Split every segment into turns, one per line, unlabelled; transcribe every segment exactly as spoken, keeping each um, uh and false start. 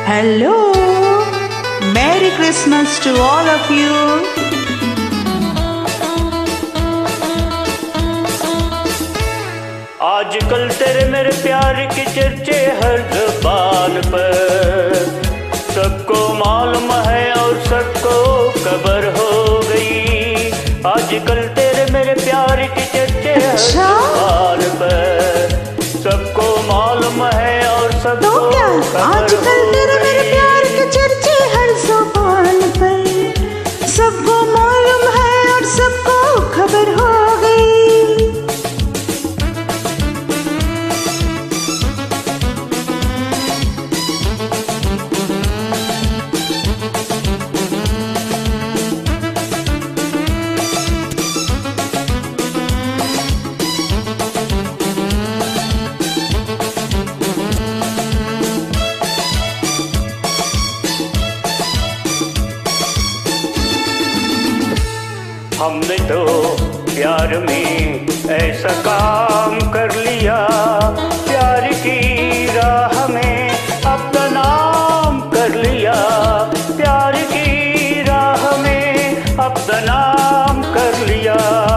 Hello, Merry Christmas to all of you.
आजकल तेरे मेरे प्यार की चर्चे हर ज़बान पर, सबको मालूम है और सबको खबर हो गई। आजकल तेरे मेरे प्यार की चर्चे हर ज़बान पर, सबको मालूम है और सबको
तो क्या आजकल तेरे मेरे प्यार के चर्चे हर ज़बान पर, सबको मालूम है और सबको खबर हो गई।
हमने तो प्यार में ऐसा काम कर लिया, प्यार की राह में अपना नाम कर लिया। प्यार की राह में अपना नाम कर लिया,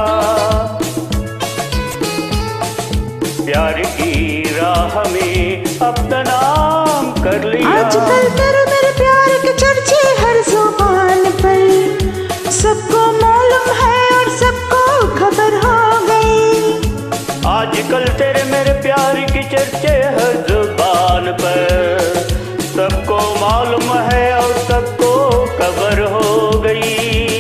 प्यार की राह में अपना नाम कर लिया।
आजकल तेरे मेरे प्यार के चर्चे हर ज़बान पर, सबको मालूम है और सबको खबर हो गई।
आजकल तेरे मेरे प्यार की चर्चे हर ज़बान पर, सबको मालूम है और सबको खबर हो गई।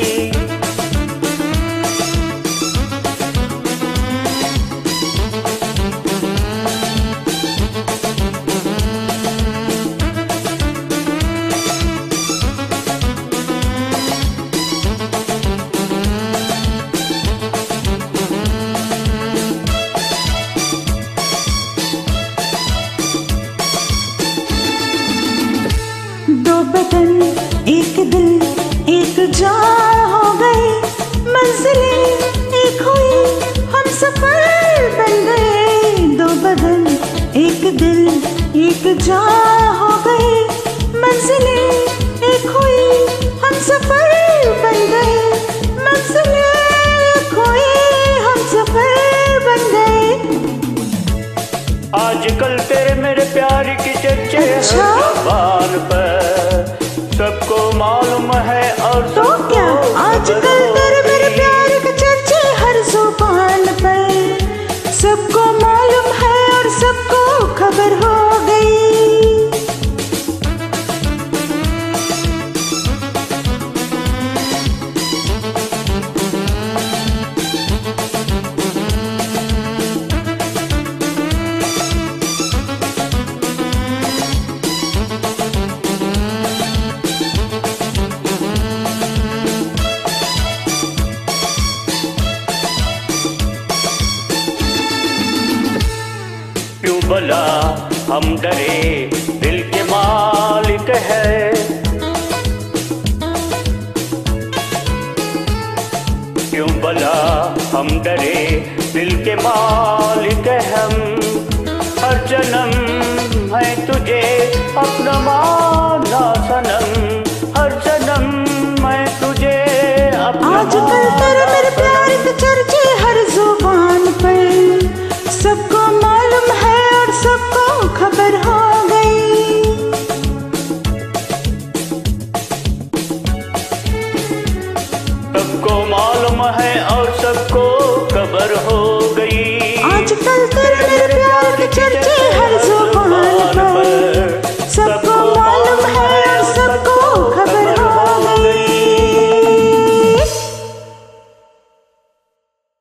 दो बदन एक दिल एक जान हो गए, मंजिलें एक हुई हम सफर बन गए। दो बदन एक दिल एक जान हो गए, मंजिलें एक हुई हम सफर बन गए। मंजिलें एक हुई हम सफर बन गए।
आजकल तेरे मेरे प्यार की चर्चे हर ज़बान पर, सबको मालूम है और
तो क्या आजकल तेरे मेरे प्यार के चर्चे हर ज़बान पर, सबको मालूम है और सबको खबर हो गई।
क्यों भला हम डरे, दिल के मालिक है। क्यों भला हम डरे, दिल के मालिक है हम। हर जन्म है तुझे अपना माना सनम, हर जन्म मैं तुझे अपना।
आजकल तेरे मेरे प्यार के चर्चे हर ज़बान पर, सबको मालूम है और सबको खबर हो गई।
सबको मालूम है और